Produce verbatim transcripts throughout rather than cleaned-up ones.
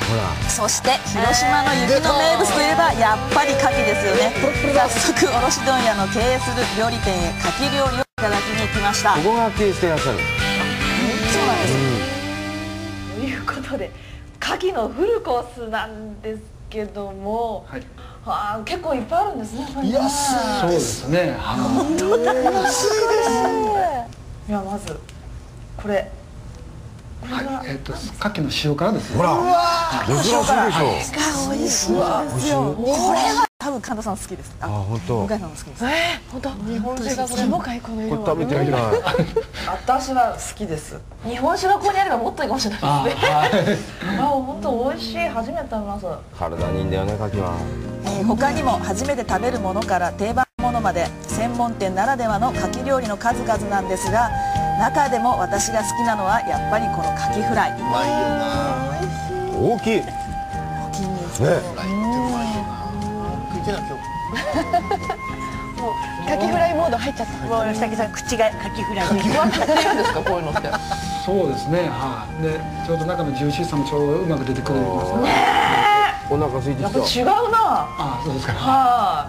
そして広島の雪の名物といえばやっぱり牡蠣ですよね。早速卸問屋の経営する料理店へ牡蠣料理をいただきに行きました。 ここが経営していらっしゃる。 そうなんです、 うん、ということで牡蠣のフルコースなんですけども、はい、あ結構いっぱいあるんですね。 いやそうですね。 本当に安いです。いやまずこれ。 はい、えっと、牡蠣の塩辛です。 ほら、珍しいでしょ。 美味しいですよ。これは多分神田さん好きです。 あ、本当。 向井さんも好きです。 ええ、本当。日本酒がこれもかいこの色。 これ食べてみたい。 私は好きです。日本酒がここにあればもっといいかもしれないですね。あ、本当美味しい。初めて食べます。 体にいいんだよね、牡蠣は。 他にも初めて食べるものから定番ものまで専門店ならではの牡蠣料理の数々なんですが、中でも私が好きなのはやっぱりこの牡蠣フライ。うまいよな。 大きい。 大きいんですね。 うまいよな。 もう牡蠣フライモード入っちゃった。もう吉武さん口が牡蠣フライ。うまくなるんですかこういうのって。 そうですね。はい。でちょうど中のジューシーさもちょうどうまく出てくるんですね。 お腹空いてきた。 やっぱ違うな。 あ、そうですか。 はい。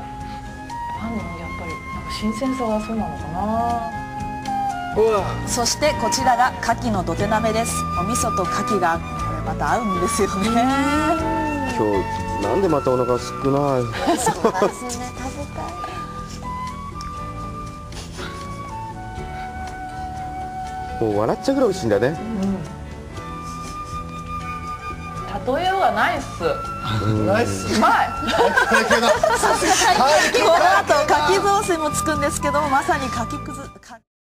なんやっぱりなんか新鮮さがそうなのかな。 そしてこちらが牡蠣の土手鍋です。お味噌と牡蠣がこれまた合うんですよね。 今日なんでまたお腹少ない。 そうなんですね。食べたい。 もう笑っちゃうぐらい美味しいんだね。 例えようがないっす。 ナイス。 うまい。 さすが。この後牡蠣雑炊もつくんですけども、まさに牡蠣くず。